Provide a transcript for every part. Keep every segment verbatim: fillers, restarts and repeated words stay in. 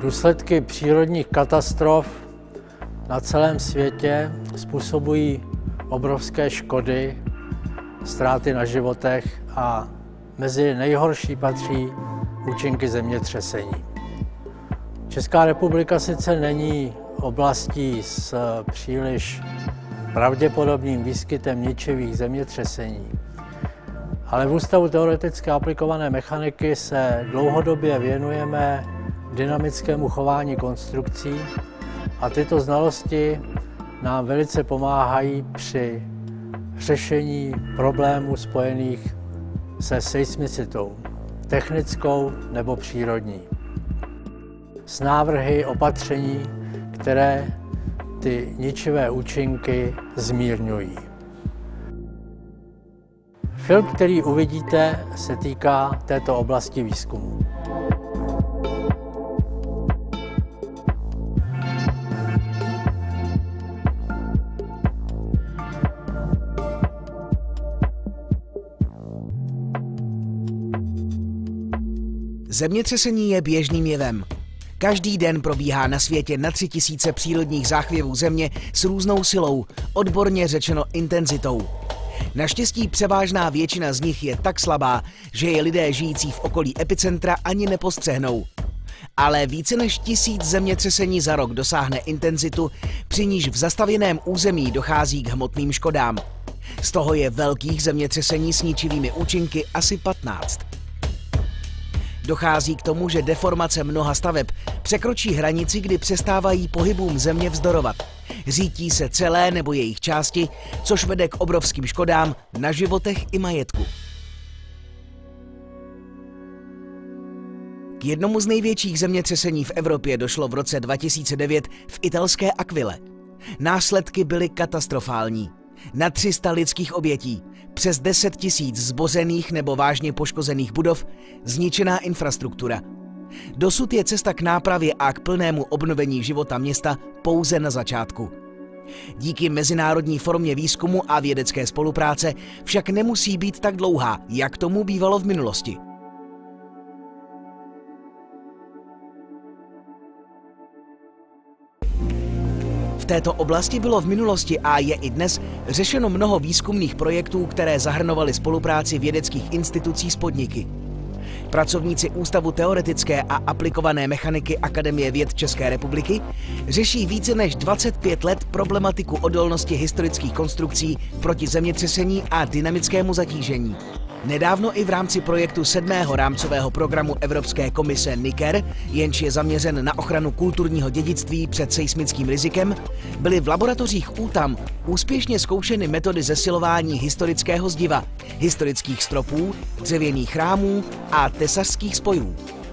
Důsledky přírodních katastrof na celém světě způsobují obrovské škody, ztráty na životech a mezi nejhorší patří účinky zemětřesení. Česká republika sice není oblastí s příliš pravděpodobným výskytem ničivých zemětřesení, ale v Ústavu teoretické aplikované mechaniky se dlouhodobě věnujeme dynamickému chování konstrukcí a tyto znalosti nám velice pomáhají při řešení problémů spojených se seismicitou, technickou nebo přírodní, s návrhy opatření, které ty ničivé účinky zmírňují. Film, který uvidíte, se týká této oblasti výzkumu. Zemětřesení je běžným jevem. Každý den probíhá na světě na tři tisíce přírodních záchvěvů země s různou silou, odborně řečeno intenzitou. Naštěstí převážná většina z nich je tak slabá, že je lidé žijící v okolí epicentra ani nepostřehnou. Ale více než tisíc zemětřesení za rok dosáhne intenzitu, při níž v zastavěném území dochází k hmotným škodám. Z toho je velkých zemětřesení s ničivými účinky asi patnáct. Dochází k tomu, že deformace mnoha staveb překročí hranici, kdy přestávají pohybům země vzdorovat. Řítí se celé nebo jejich části, což vede k obrovským škodám na životech i majetku. K jednomu z největších zemětřesení v Evropě došlo v roce dva tisíce devět v italské Aquile. Následky byly katastrofální. Na tři sta lidských obětí, přes deset tisíc zbořených nebo vážně poškozených budov, zničená infrastruktura. Dosud je cesta k nápravě a k plnému obnovení života města pouze na začátku. Díky mezinárodní formě výzkumu a vědecké spolupráce však nemusí být tak dlouhá, jak tomu bývalo v minulosti. V této oblasti bylo v minulosti a je i dnes řešeno mnoho výzkumných projektů, které zahrnovaly spolupráci vědeckých institucí s podniky. Pracovníci Ústavu teoretické a aplikované mechaniky Akademie věd České republiky řeší více než dvacet pět let problematiku odolnosti historických konstrukcí proti zemětřesení a dynamickému zatížení. Nedávno i v rámci projektu sedmého rámcového programu Evropské komise NIKER, jenž je zaměřen na ochranu kulturního dědictví před seismickým rizikem, byly v laboratořích ÚTAM úspěšně zkoušeny metody zesilování historického zdiva, historických stropů, dřevěných rámů a tesařských spojů.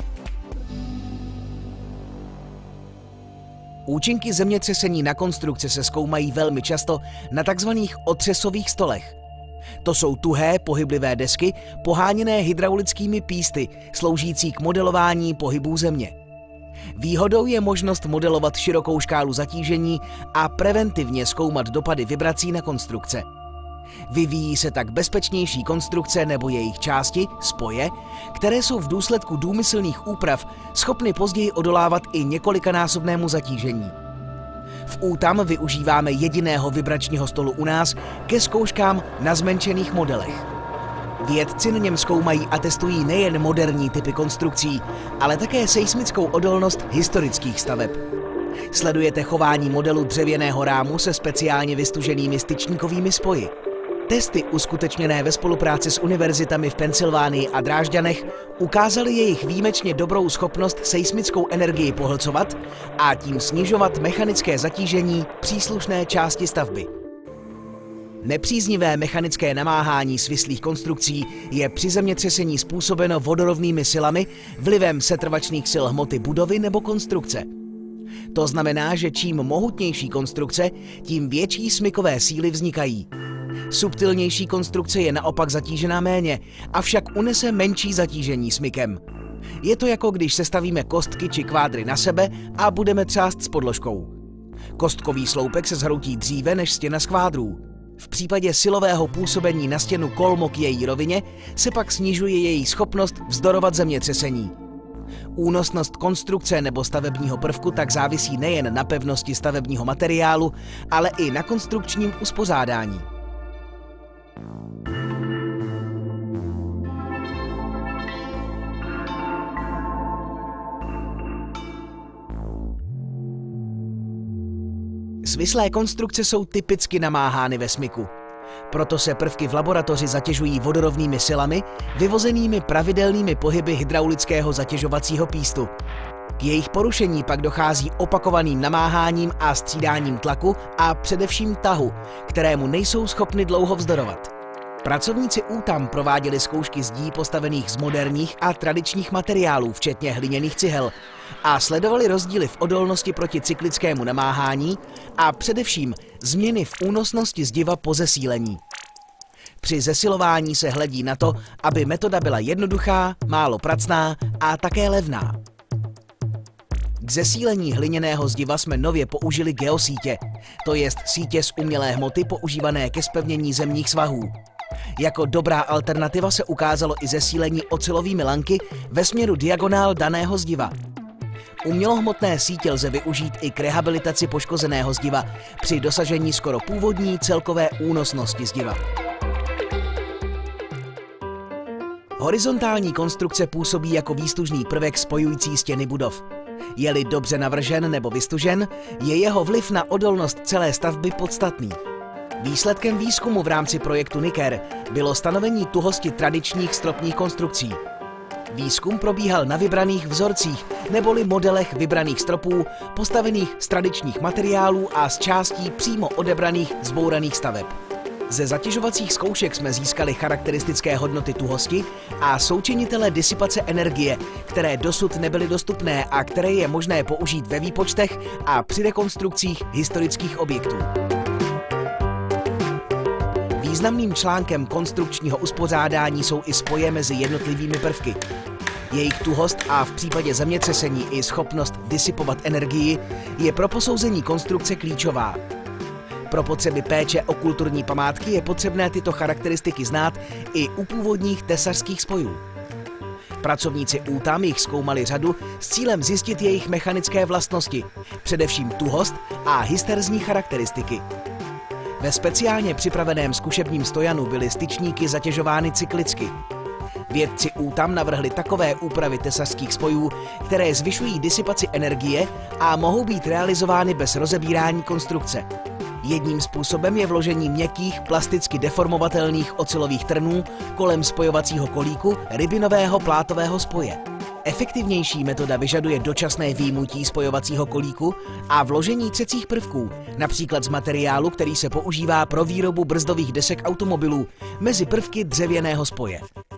Účinky zemětřesení na konstrukce se zkoumají velmi často na takzvaných otřesových stolech. To jsou tuhé, pohyblivé desky, poháněné hydraulickými písty, sloužící k modelování pohybů země. Výhodou je možnost modelovat širokou škálu zatížení a preventivně zkoumat dopady vibrací na konstrukce. Vyvíjí se tak bezpečnější konstrukce nebo jejich části, spoje, které jsou v důsledku důmyslných úprav schopny později odolávat i několikanásobnému zatížení. V ÚTAM využíváme jediného vibračního stolu u nás ke zkouškám na zmenšených modelech. Vědci na něm zkoumají a testují nejen moderní typy konstrukcí, ale také seismickou odolnost historických staveb. Sledujete chování modelu dřevěného rámu se speciálně vystuženými styčníkovými spoji. Testy uskutečněné ve spolupráci s univerzitami v Pensylvánii a Drážďanech ukázaly jejich výjimečně dobrou schopnost seismickou energii pohlcovat a tím snižovat mechanické zatížení příslušné části stavby. Nepříznivé mechanické namáhání svislých konstrukcí je při zemětřesení způsobeno vodorovnými silami, vlivem setrvačných sil hmoty budovy nebo konstrukce. To znamená, že čím mohutnější konstrukce, tím větší smykové síly vznikají. Subtilnější konstrukce je naopak zatížená méně, avšak unese menší zatížení smykem. Je to jako když sestavíme kostky či kvádry na sebe a budeme třást s podložkou. Kostkový sloupek se zhroutí dříve než stěna z kvádrů. V případě silového působení na stěnu kolmo k její rovině se pak snižuje její schopnost vzdorovat zemětřesení. Únosnost konstrukce nebo stavebního prvku tak závisí nejen na pevnosti stavebního materiálu, ale i na konstrukčním uspořádání. Svislé konstrukce jsou typicky namáhány ve smyku. Proto se prvky v laboratoři zatěžují vodorovnými silami, vyvozenými pravidelnými pohyby hydraulického zatěžovacího pístu. K jejich porušení pak dochází opakovaným namáháním a střídáním tlaku a především tahu, kterému nejsou schopny dlouho vzdorovat. Pracovníci ÚTAM prováděli zkoušky zdí postavených z moderních a tradičních materiálů, včetně hliněných cihel, a sledovali rozdíly v odolnosti proti cyklickému namáhání a především změny v únosnosti zdiva po zesílení. Při zesilování se hledí na to, aby metoda byla jednoduchá, málo pracná a také levná. K zesílení hliněného zdiva jsme nově použili geosítě, to jest sítě z umělé hmoty používané ke zpevnění zemních svahů. Jako dobrá alternativa se ukázalo i zesílení ocelovými lanky ve směru diagonál daného zdiva. Umělohmotné sítě lze využít i k rehabilitaci poškozeného zdiva při dosažení skoro původní celkové únosnosti zdiva. Horizontální konstrukce působí jako výstužný prvek spojující stěny budov. Je-li dobře navržen nebo vystužen, je jeho vliv na odolnost celé stavby podstatný. Výsledkem výzkumu v rámci projektu Niker bylo stanovení tuhosti tradičních stropních konstrukcí. Výzkum probíhal na vybraných vzorcích neboli modelech vybraných stropů, postavených z tradičních materiálů a z částí přímo odebraných zbouraných staveb. Ze zatěžovacích zkoušek jsme získali charakteristické hodnoty tuhosti a součinitele disipace energie, které dosud nebyly dostupné a které je možné použít ve výpočtech a při rekonstrukcích historických objektů. Významným článkem konstrukčního uspořádání jsou i spoje mezi jednotlivými prvky. Jejich tuhost a v případě zemětřesení i schopnost disipovat energii je pro posouzení konstrukce klíčová. Pro potřeby péče o kulturní památky je potřebné tyto charakteristiky znát i u původních tesařských spojů. Pracovníci ÚTAM jich zkoumali řadu s cílem zjistit jejich mechanické vlastnosti, především tuhost a hysterzní charakteristiky. Ve speciálně připraveném zkušebním stojanu byly styčníky zatěžovány cyklicky. Vědci ÚTAM navrhli takové úpravy tesařských spojů, které zvyšují disipaci energie a mohou být realizovány bez rozebírání konstrukce. Jedním způsobem je vložení měkkých, plasticky deformovatelných ocelových trnů kolem spojovacího kolíku rybinového plátového spoje. Efektivnější metoda vyžaduje dočasné vyjmutí spojovacího kolíku a vložení třecích prvků, například z materiálu, který se používá pro výrobu brzdových desek automobilů, mezi prvky dřevěného spoje.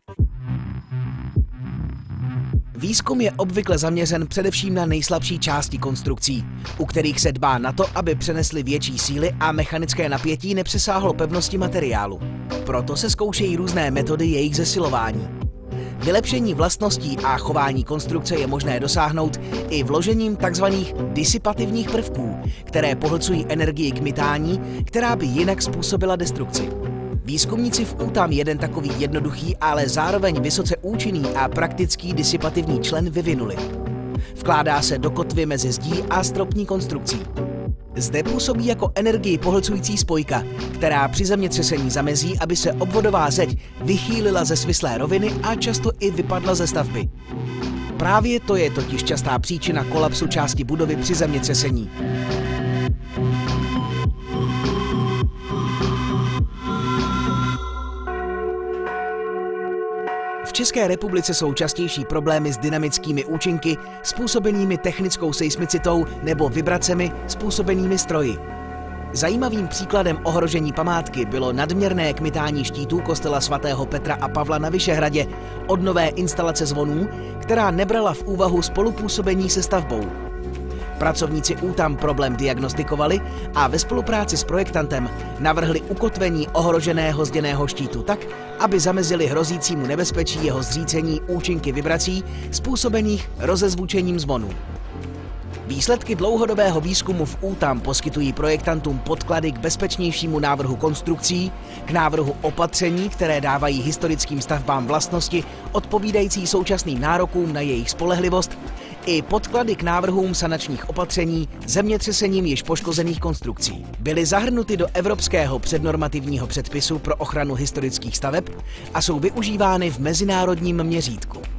Výzkum je obvykle zaměřen především na nejslabší části konstrukcí, u kterých se dbá na to, aby přenesly větší síly a mechanické napětí nepřesáhlo pevnosti materiálu. Proto se zkoušejí různé metody jejich zesilování. Vylepšení vlastností a chování konstrukce je možné dosáhnout i vložením tzv. Disipativních prvků, které pohlcují energii k mytání, která by jinak způsobila destrukci. Výzkumníci v ÚTAM jeden takový jednoduchý, ale zároveň vysoce účinný a praktický disipativní člen vyvinuli. Vkládá se do kotvy mezi zdí a stropní konstrukcí. Zde působí jako energii pohlcující spojka, která při zemětřesení zamezí, aby se obvodová zeď vychýlila ze svislé roviny a často i vypadla ze stavby. Právě to je totiž častá příčina kolapsu části budovy při zemětřesení. V České republice jsou častější problémy s dynamickými účinky způsobenými technickou seismicitou nebo vibracemi způsobenými stroji. Zajímavým příkladem ohrožení památky bylo nadměrné kmitání štítů kostela svatého Petra a Pavla na Vyšehradě od nové instalace zvonů, která nebrala v úvahu spolupůsobení se stavbou. Pracovníci ÚTAM problém diagnostikovali a ve spolupráci s projektantem navrhli ukotvení ohroženého zděného štítu tak, aby zamezili hrozícímu nebezpečí jeho zřícení účinky vibrací způsobených rozezvučením zvonů. Výsledky dlouhodobého výzkumu v ÚTAM poskytují projektantům podklady k bezpečnějšímu návrhu konstrukcí, k návrhu opatření, které dávají historickým stavbám vlastnosti odpovídající současným nárokům na jejich spolehlivost, i podklady k návrhům sanačních opatření zemětřesením již poškozených konstrukcí. Byly zahrnuty do evropského přednormativního předpisu pro ochranu historických staveb a jsou využívány v mezinárodním měřítku.